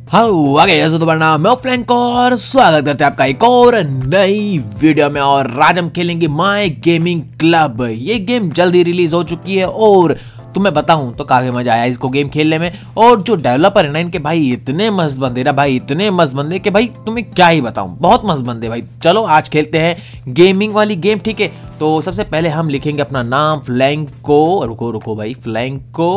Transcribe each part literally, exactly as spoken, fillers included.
हाँ आगे जैसे तो बढ़ना मैं फ्लैंक और स्वागत करते हैं आपका एक और नई वीडियो में। और आज हम खेलेंगे माय गेमिंग क्लब। ये गेम जल्दी रिलीज हो चुकी है और तुम्हें बताऊं तो काफी मजा आया इसको गेम खेलने में। और जो डेवलपर है ना इनके भाई इतने मस्त बंदे ना भाई इतने मस्त बंदे कि भाई तुम्हें क्या ही बताऊं, बहुत मस्त बंदे भाई। चलो आज खेलते हैं गेमिंग वाली गेम, ठीक है। तो सबसे पहले हम लिखेंगे अपना नाम फ्लैंको, रुको रुको भाई, फ्लैंको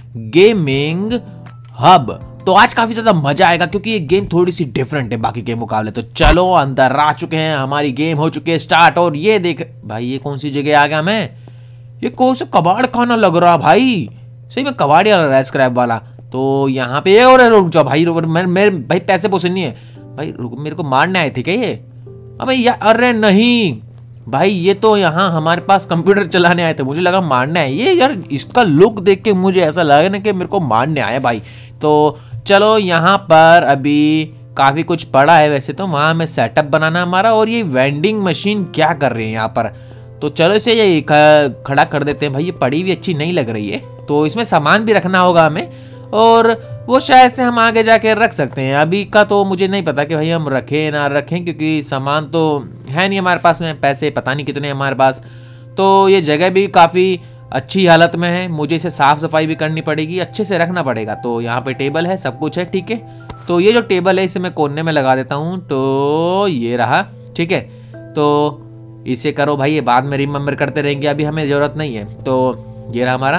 गेमिंग हब। तो आज काफी ज्यादा मजा आएगा क्योंकि ये गेम थोड़ी सी डिफरेंट है बाकी के मुकाबले। तो चलो अंदर आ चुके हैं, हमारी गेम हो चुकी है स्टार्ट। और ये देख भाई ये कौन सी जगह आ गया मैं, ये कौन सा कबाड़ खाना लग रहा भाई, सही में कबाड़ी वाला रहा है स्क्रैप वाला। तो यहाँ पे और रुक जाओ भाई, मेरे मेरे भाई पैसे पोसे नहीं है भाई, रुक मेरे को मारने आए थे क्या ये? अबे यार अरे नहीं भाई, ये तो यहाँ हमारे पास कंप्यूटर चलाने आए थे, मुझे लगा मारने आए। ये यार इसका लुक देख के मुझे ऐसा लगा ना कि मेरे को मारने आया भाई। तो चलो यहाँ पर अभी काफ़ी कुछ पड़ा है वैसे तो, वहाँ में सेटअप बनाना हमारा। और ये वेंडिंग मशीन क्या कर रही है यहाँ पर, तो चलो इसे ये खड़ा कर देते हैं भाई। ये पड़ी भी अच्छी नहीं लग रही है, तो इसमें सामान भी रखना होगा हमें, और वो शायद से हम आगे जाके रख सकते हैं। अभी का तो मुझे नहीं पता कि भाई हम रखें ना रखें, क्योंकि सामान तो है नहीं हमारे पास में, पैसे पता नहीं कितने हमारे पास। तो ये जगह भी काफ़ी अच्छी हालत में है, मुझे इसे साफ़ सफाई भी करनी पड़ेगी, अच्छे से रखना पड़ेगा। तो यहाँ पे टेबल है, सब कुछ है, ठीक है। तो ये जो टेबल है इसे मैं कोने में लगा देता हूँ, तो ये रहा, ठीक है। तो इसे करो भाई, ये बाद में रिमेम्बर करते रहेंगे, अभी हमें ज़रूरत नहीं है। तो ये रहा हमारा,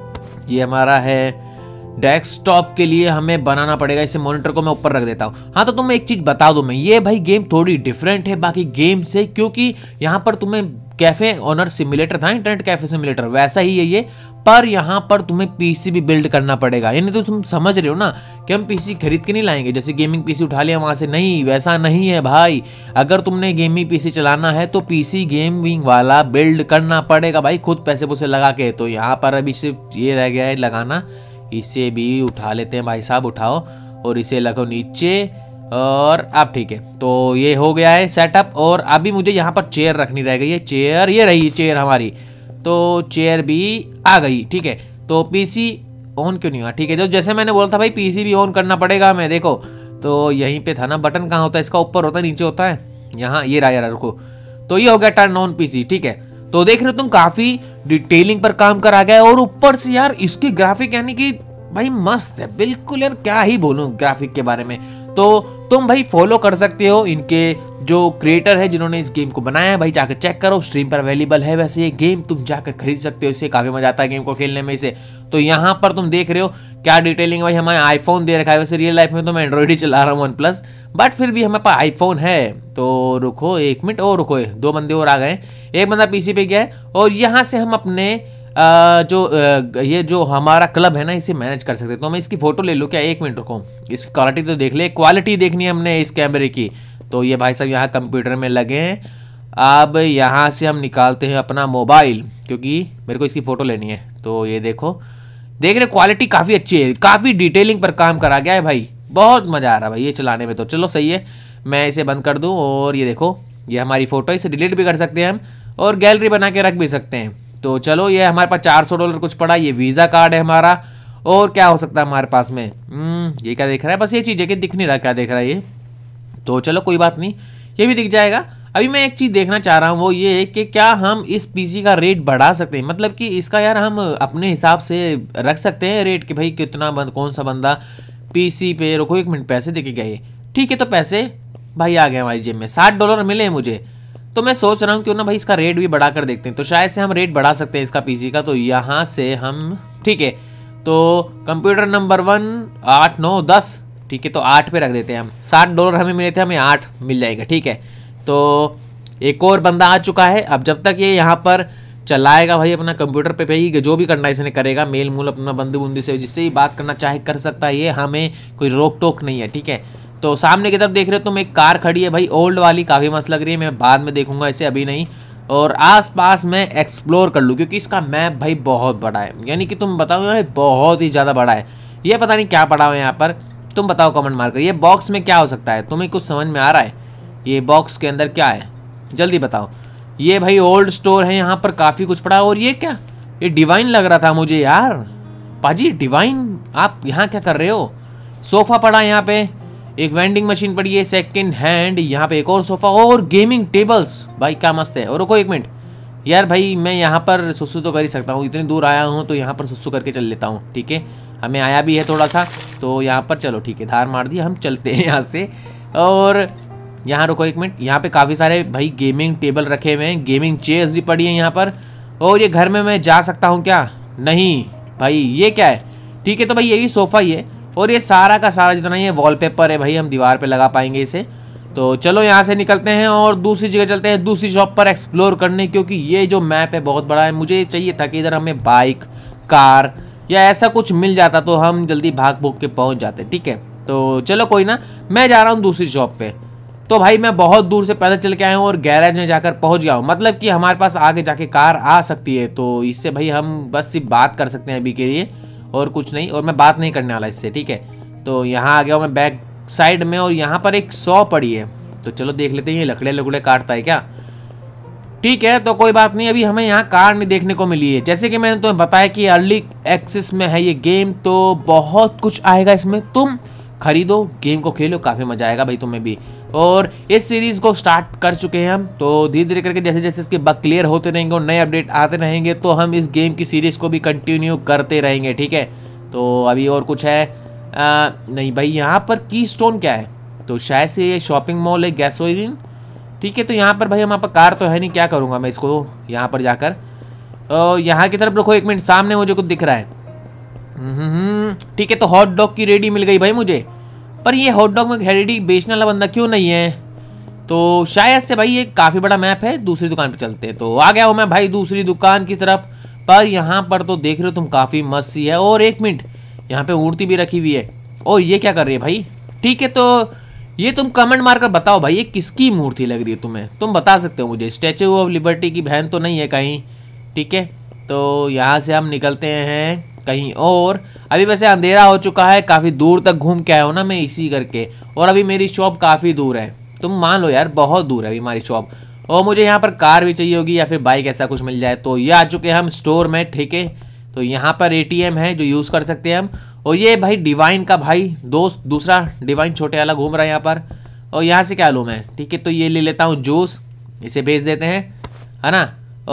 ये हमारा है डेस्कटॉप के लिए हमें बनाना पड़ेगा। इसे मॉनिटर को मैं ऊपर रख देता हूँ। हाँ तो तुम्हें एक चीज़ बता दूँ मैं, ये भाई गेम थोड़ी डिफरेंट है बाकी गेम से, क्योंकि यहाँ पर तुम्हें कैफे ओनर सिमुलेटर था, इंटरनेट कैफे सिमुलेटर वैसा ही है ये, पर यहाँ पर तुम्हें पीसी भी बिल्ड करना पड़ेगा। यानी तो तुम समझ रहे हो ना कि हम पीसी खरीद के नहीं लाएंगे, जैसे गेमिंग पीसी उठा लिया वहाँ से, नहीं वैसा नहीं है भाई। अगर तुमने गेमिंग पीसी चलाना है तो पीसी गेमिंग वाला बिल्ड करना पड़ेगा भाई, खुद पैसे पैसे लगा के। तो यहाँ पर अभी सिर्फ ये रह गया है लगाना, इसे भी उठा लेते हैं भाई साहब, उठाओ और इसे लगो नीचे। और अब ठीक है, तो ये हो गया है सेटअप। और अभी मुझे यहाँ पर चेयर रखनी रह गई है, चेयर ये रही चेयर हमारी, तो चेयर भी आ गई, ठीक है। तो पीसी ऑन क्यों नहीं हुआ, ठीक है। तो जैसे मैंने बोला था भाई पीसी भी ऑन करना पड़ेगा हमें, देखो तो यहीं पे था ना, बटन कहाँ होता है इसका, ऊपर होता है नीचे होता है, यहाँ ये रहा यार, रुको। तो ये हो गया टर्न ऑन पीसी, ठीक है। तो देख रहे हो तुम काफी डिटेलिंग पर काम करा गया है। और ऊपर से यार इसकी ग्राफिक यानी कि भाई मस्त है बिल्कुल यार, क्या ही बोलूं ग्राफिक के बारे में। तो तुम भाई फॉलो कर सकते हो इनके जो क्रिएटर है जिन्होंने इस गेम को बनाया है, भाई जाकर चेक करो, स्ट्रीम पर अवेलेबल है वैसे ये गेम, तुम जाकर खरीद सकते हो, इससे काफी मजा आता है गेम को खेलने में इसे। तो यहाँ पर तुम देख रहे हो क्या डिटेलिंग भाई, हमारे आईफोन दे रखा है, वैसे रियल लाइफ में तो मैं एंड्रॉइड ही चला रहा हूँ वन प्लस, बट फिर भी हमारे पास आईफोन है। तो रुको एक मिनट और रुको, दो बंदे और आ गए, एक बंदा पीसी पे गया है। और यहाँ से हम अपने आ, जो आ, ये जो हमारा क्लब है ना इसे मैनेज कर सकते हैं। तो मैं इसकी फोटो ले लूँ क्या, एक मिनट रुको, इसकी क्वालिटी तो देख ले, क्वालिटी देखनी है हमने इस कैमरे की। तो ये भाई साहब यहाँ कंप्यूटर में लगे हैं। अब यहाँ से हम निकालते हैं अपना मोबाइल, क्योंकि मेरे को इसकी फ़ोटो लेनी है। तो ये देखो, देख रहे क्वालिटी काफ़ी अच्छी है, काफ़ी डिटेलिंग पर काम करा गया है भाई, बहुत मज़ा आ रहा है भाई ये चलाने में। तो चलो सही है, मैं इसे बंद कर दूँ। और ये देखो ये हमारी फ़ोटो, इसे डिलीट भी कर सकते हैं हम, और गैलरी बना के रख भी सकते हैं। तो चलो ये हमारे पास चार सौ डॉलर कुछ पड़ा, ये वीज़ा कार्ड है हमारा। और क्या हो सकता है हमारे पास में, ये क्या दिख रहा है, बस ये चीज़ है कि दिख नहीं रहा क्या दिख रहा है ये। तो चलो कोई बात नहीं, ये भी दिख जाएगा। अभी मैं एक चीज़ देखना चाह रहा हूँ, वो ये है कि क्या हम इस पीसी का रेट बढ़ा सकते हैं, मतलब कि इसका यार हम अपने हिसाब से रख सकते हैं रेट कि भाई कितना बंद कौन सा बंदा पीसी पे। रुको एक मिनट, पैसे देके गए, ठीक है। तो पैसे भाई आ गए हमारी जेब में, साठ डॉलर मिले हैं मुझे। तो मैं सोच रहा हूँ क्यों ना भाई इसका रेट भी बढ़ा कर देखते हैं, तो शायद से हम रेट बढ़ा सकते हैं इसका पीसी का। तो यहाँ से हम, ठीक है, तो कंप्यूटर नंबर वन आठ नौ दस, ठीक है, तो आठ पे रख देते हैं हम। साठ डॉलर हमें मिले थे, हमें आठ मिल जाएगा, ठीक है। तो एक और बंदा आ चुका है। अब जब तक ये यहाँ पर चलाएगा भाई अपना कंप्यूटर पे भाई जो भी करना है इसने करेगा, मेल मूल अपना बंदे बुंदी से जिससे ही बात करना चाहे कर सकता है, ये हमें कोई रोक टोक नहीं है, ठीक है। तो सामने की तरफ देख रहे हो तुम, एक कार खड़ी है भाई, ओल्ड वाली, काफ़ी मस्त लग रही है, मैं बाद में देखूंगा इसे, अभी नहीं। और आसपास मैं एक्सप्लोर कर लूँ, क्योंकि इसका मैप भाई बहुत बड़ा है, यानी कि तुम बताओ यार बहुत ही ज़्यादा बड़ा है। ये पता नहीं क्या पड़ा हुआ है यहाँ पर, तुम बताओ कमेंट मार कर, ये बॉक्स में क्या हो सकता है, तुम्हें कुछ समझ में आ रहा है ये बॉक्स के अंदर क्या है, जल्दी बताओ। ये भाई ओल्ड स्टोर है, यहाँ पर काफ़ी कुछ पड़ा है। और ये क्या, ये डिवाइन लग रहा था मुझे यार, पाजी डिवाइन आप यहाँ क्या कर रहे हो, सोफ़ा पड़ा है यहाँ पे, एक वेंडिंग मशीन पड़ी है सेकंड हैंड, यहाँ पे एक और सोफा और गेमिंग टेबल्स। भाई क्या मस्त है। और रुको एक मिनट यार, भाई मैं यहाँ पर सुसु तो कर ही सकता हूँ, इतनी दूर आया हूँ तो यहाँ पर सुसु करके चल लेता हूँ। ठीक है, हमें आया भी है थोड़ा सा, तो यहाँ पर चलो ठीक है, धार मार दी, हम चलते हैं यहाँ से। और यहाँ रुको एक मिनट, यहाँ पे काफ़ी सारे भाई गेमिंग टेबल रखे हुए हैं, गेमिंग चेयर्स भी पड़ी हैं यहाँ पर। और ये घर में मैं जा सकता हूँ क्या? नहीं भाई, ये क्या है? ठीक है, तो भाई ये भी सोफ़ा ही है और ये सारा का सारा जितना ये वॉलपेपर है भाई, हम दीवार पे लगा पाएंगे इसे। तो चलो यहाँ से निकलते हैं और दूसरी जगह चलते हैं, दूसरी शॉप पर एक्सप्लोर करने, क्योंकि ये जो मैप है बहुत बड़ा है। मुझे चाहिए था कि इधर हमें बाइक, कार या ऐसा कुछ मिल जाता तो हम जल्दी भाग भूग के पहुँच जाते। ठीक है, तो चलो कोई ना, मैं जा रहा हूँ दूसरी शॉप पे। तो भाई मैं बहुत दूर से पैदल चल के आया हूँ और गैरेज में जाकर पहुँच गया हूँ, मतलब कि हमारे पास आगे जाके कार आ सकती है। तो इससे भाई हम बस सिर्फ बात कर सकते हैं अभी के लिए और कुछ नहीं, और मैं बात नहीं करने वाला इससे। ठीक है, तो यहाँ आ गया हूँ मैं बैक साइड में और यहाँ पर एक सौ पड़ी है, तो चलो देख लेते हैं ये लकड़े लकड़े काटता है क्या। ठीक है, तो कोई बात नहीं, अभी हमें यहाँ कार नहीं देखने को मिली है। जैसे कि मैंने तुम्हें बताया कि अर्ली एक्सेस में है ये गेम, तो बहुत कुछ आएगा इसमें, तुम खरीदो, गेम को खेलो, काफ़ी मजा आएगा भाई तुम्हें भी। और इस सीरीज़ को स्टार्ट कर चुके हैं हम, तो धीरे धीरे करके जैसे जैसे इसके बग क्लियर होते रहेंगे और नए अपडेट आते रहेंगे तो हम इस गेम की सीरीज़ को भी कंटिन्यू करते रहेंगे। ठीक है, तो अभी और कुछ है आ, नहीं भाई, यहाँ पर की स्टोन क्या है? तो शायद से ये शॉपिंग मॉल है, गैसोलिन। ठीक है, तो यहाँ पर भाई हमारे पास कार तो है नहीं, क्या करूँगा मैं इसको यहाँ पर जाकर। यहाँ की तरफ रुको एक मिनट, सामने मुझे कुछ दिख रहा है। ठीक है, तो हॉट डॉग की रेडी मिल गई भाई मुझे, पर ये हॉट डॉग में रेडी बेचने वाला बंदा क्यों नहीं है? तो शायद से भाई ये काफ़ी बड़ा मैप है, दूसरी दुकान पे चलते हैं। तो आ गया हूँ मैं भाई दूसरी दुकान की तरफ, पर यहाँ पर तो देख रहे हो तुम काफ़ी मस्त सी है। और एक मिनट, यहाँ पे मूर्ति भी रखी हुई है, और ये क्या कर रही है भाई? ठीक है, तो ये तुम कमेंट मारकर बताओ भाई, ये किसकी मूर्ति लग रही है तुम्हें? तुम बता सकते हो मुझे, स्टैचू ऑफ लिबर्टी की बहन तो नहीं है कहीं? ठीक है, तो यहाँ से हम निकलते हैं कहीं और। अभी वैसे अंधेरा हो चुका है, काफ़ी दूर तक घूम के आया हूँ ना मैं इसी करके, और अभी मेरी शॉप काफ़ी दूर है, तुम मान लो यार बहुत दूर है अभी हमारी शॉप। और मुझे यहाँ पर कार भी चाहिए होगी या फिर बाइक, ऐसा कुछ मिल जाए। तो ये आ चुके हैं हम स्टोर में। ठीक है, तो यहाँ पर एटीएम है जो यूज़ कर सकते हैं हम। और ये भाई डिवाइन का भाई दोस्त, दूसरा डिवाइन छोटे वाला घूम रहा है यहाँ पर। और यहाँ से क्या लूँ मैं? ठीक है, तो ये ले लेता हूँ जूस, इसे बेच देते हैं, है ना।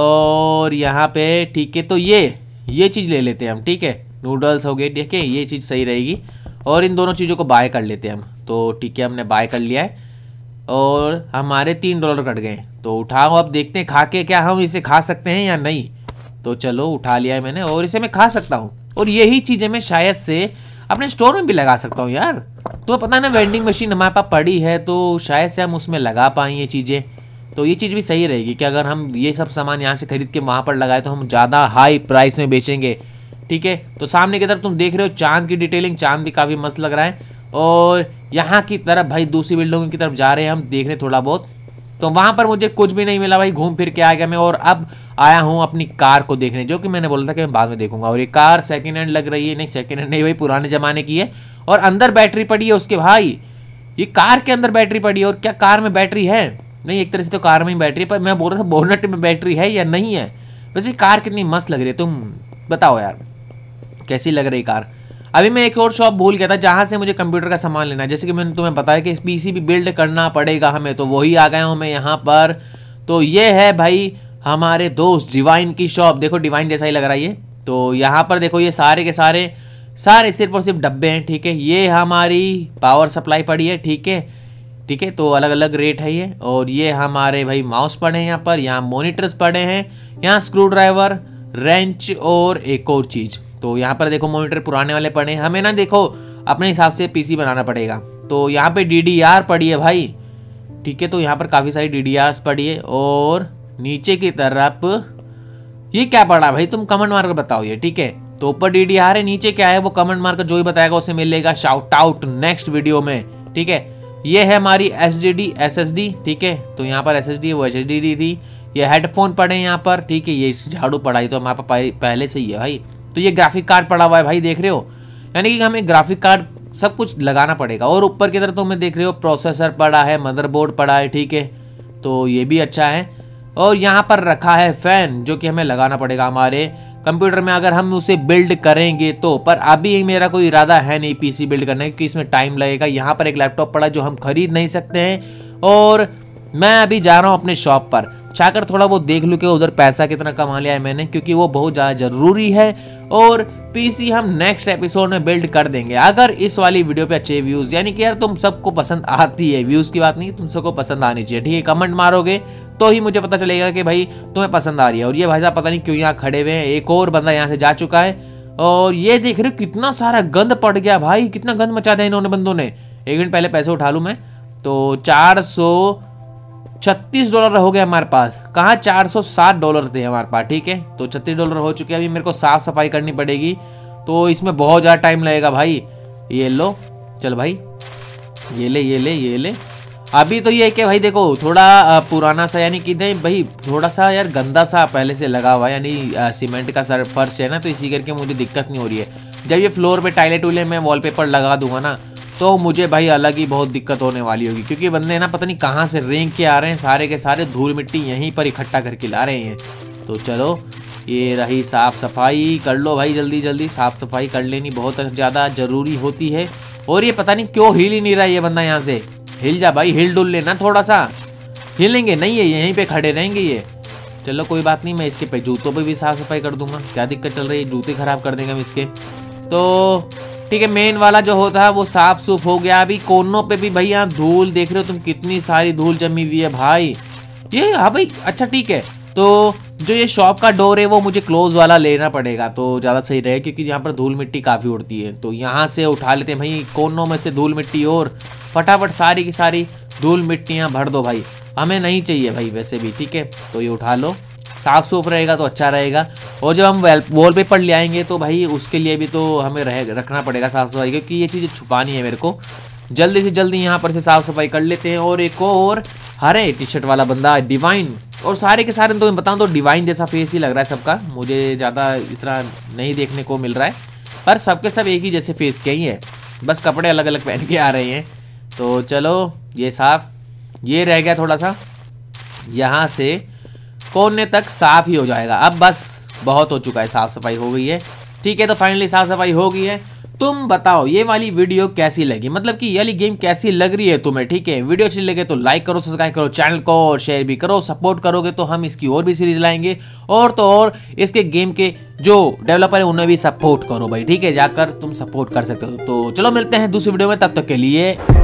और यहाँ पे ठीक है, तो ये ये चीज़ ले लेते हैं हम। ठीक है, नूडल्स हो गए, ठीक है, ये चीज़ सही रहेगी। और इन दोनों चीज़ों को बाय कर लेते हैं हम। तो ठीक है, हमने बाय कर लिया है और हमारे तीन डॉलर कट गए। तो उठाओ, अब देखते हैं खा के क्या हम इसे खा सकते हैं या नहीं। तो चलो उठा लिया है मैंने और इसे मैं खा सकता हूँ। और यही चीज़ें मैं शायद से अपने स्टोर में भी लगा सकता हूँ यार। तुम्हें पता है ना, वेंडिंग मशीन हमारे पास पड़ी है, तो शायद से हम उसमें लगा पाएँ ये चीज़ें। तो ये चीज़ भी सही रहेगी कि अगर हम ये सब सामान यहाँ से खरीद के वहाँ पर लगाए तो हम ज़्यादा हाई प्राइस में बेचेंगे। ठीक है, तो सामने की तरफ तुम देख रहे हो चांद की डिटेलिंग, चांद भी काफ़ी मस्त लग रहा है। और यहाँ की तरफ भाई दूसरी बिल्डिंगों की तरफ जा रहे हैं हम देखने थोड़ा बहुत। तो वहाँ पर मुझे कुछ भी नहीं मिला भाई, घूम फिर के आ गया मैं। और अब आया हूँ अपनी कार को देखने, जो कि मैंने बोला था कि मैं बाद में देखूंगा। और ये कार सेकंड हैंड लग रही है, नहीं सेकंड हैंड नहीं भाई, पुराने ज़माने की है। और अंदर बैटरी पड़ी है उसके भाई, ये कार के अंदर बैटरी पड़ी है। और क्या कार में बैटरी है? नहीं, एक तरह से तो कार में ही बैटरी, पर मैं बोल रहा था बोनट में बैटरी है या नहीं है। वैसे कार कितनी मस्त लग रही है, तुम बताओ यार कैसी लग रही कार। अभी मैं एक और शॉप भूल गया था जहाँ से मुझे कंप्यूटर का सामान लेना है, जैसे कि मैंने तुम्हें बताया कि पीसी भी बिल्ड करना पड़ेगा हमें, तो वही आ गया हूँ मैं यहाँ पर। तो ये है भाई हमारे दोस्त डिवाइन की शॉप, देखो डिवाइन जैसा ही लग रहा है ये। तो यहाँ पर देखो ये सारे के सारे सारे सिर्फ और सिर्फ डब्बे हैं। ठीक है, ये हमारी पावर सप्लाई पड़ी है। ठीक है ठीक है, तो अलग अलग रेट है ये। और ये हमारे भाई माउस पड़े हैं यहाँ पर, यहाँ मोनिटर्स पड़े हैं, यहाँ स्क्रू ड्राइवर, रेंच और एक और चीज़। तो यहाँ पर देखो मॉनिटर पुराने वाले पड़े हैं, हमें ना देखो अपने हिसाब से पीसी बनाना पड़ेगा। तो यहाँ पे डी डी आर पड़ी है भाई। ठीक है, तो यहाँ पर काफ़ी सारी डी डी आर्स पड़ी है। और नीचे की तरफ ये क्या पड़ा भाई, तुम कमेंट मार कर बताओ ये। ठीक है, तो ऊपर डी डी आर है, नीचे क्या है वो कमेंट मार कर जो ही बताएगा उसे मिलेगा शाउट आउट नेक्स्ट वीडियो में। ठीक है, ये है हमारी S D D S S D. ठीक है, तो यहाँ पर एस एस डी है, वो एच डी डी थी। ये हेडफोन पड़े हैं यहाँ पर। ठीक है, ये झाड़ू पड़ा तो हमारे पास पहले से ही है भाई। तो ये ग्राफिक कार्ड पड़ा हुआ है भाई, देख रहे हो, यानी कि हमें ग्राफिक कार्ड सब कुछ लगाना पड़ेगा। और ऊपर की तरफ तो मैं देख रहे हो प्रोसेसर पड़ा है, मदरबोर्ड पड़ा है। ठीक है, तो ये भी अच्छा है। और यहाँ पर रखा है फैन, जो कि हमें लगाना पड़ेगा हमारे कंप्यूटर में अगर हम उसे बिल्ड करेंगे तो। पर अभी मेरा कोई इरादा है नहीं पीसी बिल्ड करने का, क्योंकि इसमें टाइम लगेगा। यहाँ पर एक लैपटॉप पड़ा जो हम खरीद नहीं सकते हैं, और मैं अभी जा रहा हूँ अपने शॉप पर, जाकर थोड़ा बहुत देख लूँ कि उधर पैसा कितना कमा लिया है मैंने, क्योंकि वो बहुत ज़्यादा ज़रूरी है। और पीसी हम नेक्स्ट एपिसोड में बिल्ड कर देंगे अगर इस वाली वीडियो पे अच्छे व्यूज़, यानी कि यार तुम सबको पसंद आती है, व्यूज़ की बात नहीं, तुम सबको पसंद आनी चाहिए, ठीक है। कमेंट मारोगे तो ही मुझे पता चलेगा कि भाई तुम्हें पसंद आ रही है। और ये भाई साहब पता नहीं क्यों यहाँ खड़े हुए हैं, एक और बंदा यहाँ से जा चुका है। और ये देख रहे हो कितना सारा गंद पड़ गया भाई, कितना गंद मचा दिया इन्होंने बंदों ने। एक मिनट पहले पैसे उठा लूँ मैं, तो चार सौ छत्तीस डॉलर हो गए हमारे पास। कहाँ चार सौ सात डॉलर थे हमारे पास, ठीक है। तो छत्तीस डॉलर हो चुके हैं। अभी मेरे को साफ सफाई करनी पड़ेगी, तो इसमें बहुत ज़्यादा टाइम लगेगा भाई। ये लो, चल भाई, ये ले ये ले ये ले। अभी तो ये है कि भाई देखो थोड़ा पुराना सा, यानी कि नहीं भाई थोड़ा सा यार गंदा सा पहले से लगा हुआ है, यानी सीमेंट का सर फर्श है ना, तो इसी करके मुझे दिक्कत नहीं हो रही है। जब ये फ्लोर पे टाइले टूले में वॉलपेपर लगा दूंगा ना, तो मुझे भाई अलग ही बहुत दिक्कत होने वाली होगी, क्योंकि बंदे ना पता नहीं कहाँ से रेंग के आ रहे हैं, सारे के सारे धूल मिट्टी यहीं पर इकट्ठा करके ला रहे हैं। तो चलो ये रही साफ़ सफाई, कर लो भाई जल्दी जल्दी, साफ़ सफाई कर लेनी बहुत ज़्यादा ज़रूरी होती है। और ये पता नहीं क्यों हिल ही नहीं रहा ये बंदा, यहाँ से हिल जा भाई, हिल डुल लेना थोड़ा सा। हिलेंगे नहीं है, यहीं पे खड़े रहेंगे ये। चलो कोई बात नहीं, मैं इसके पे जूतों पे भी साफ़ सफाई कर दूंगा, क्या दिक्कत चल रही है, जूते ख़राब कर देंगे हम इसके। तो ठीक है, मेन वाला जो होता है वो साफ सूफ हो गया। अभी कोनों पे भी भाई यहाँ धूल देख रहे हो तुम, कितनी सारी धूल जमी हुई है भाई ये। हाँ भाई अच्छा ठीक है, तो जो ये शॉप का डोर है वो मुझे क्लोज वाला लेना पड़ेगा, तो ज़्यादा सही रहे, क्योंकि यहाँ पर धूल मिट्टी काफ़ी उड़ती है। तो यहाँ से उठा लेते हैं भाई कोनों में से धूल मिट्टी, और फटाफट सारी की सारी धूल मिट्टियाँ भर दो भाई, हमें नहीं चाहिए भाई वैसे भी, ठीक है। तो ये उठा लो, साफ सूफ रहेगा तो अच्छा रहेगा। और जब हम वॉल पेपर ले आएंगे तो भाई उसके लिए भी तो हमें रह रखना पड़ेगा साफ सफाई, क्योंकि ये चीज़ें छुपानी है मेरे को। जल्दी से जल्दी यहाँ पर से साफ सफाई कर लेते हैं। और एक और हरे टी शर्ट वाला बंदा डिवाइन, और सारे के सारे तो मैं बताऊँ तो डिवाइन जैसा फेस ही लग रहा है सबका, मुझे ज़्यादा इतना नहीं देखने को मिल रहा है, पर सबके सब एक ही जैसे फेस के ही है, बस कपड़े अलग अलग पहन के आ रहे हैं। तो चलो ये साफ, ये रह गया थोड़ा सा, यहाँ से कोने तक साफ ही हो जाएगा। अब बस बहुत हो चुका है, साफ सफाई हो गई है, ठीक है। तो फाइनली साफ सफाई हो गई है। तुम बताओ ये वाली वीडियो कैसी लगी, मतलब कि ये वाली गेम कैसी लग रही है तुम्हें, ठीक है। वीडियो अच्छी लगे तो लाइक करो, सब्सक्राइब करो चैनल को, और शेयर भी करो। सपोर्ट करोगे तो हम इसकी और भी सीरीज लाएंगे, और तो और इसके गेम के जो डेवलपर है उन्हें भी सपोर्ट करो भाई, ठीक है। जाकर तुम सपोर्ट कर सकते हो। तो चलो मिलते हैं दूसरी वीडियो में, तब तक के लिए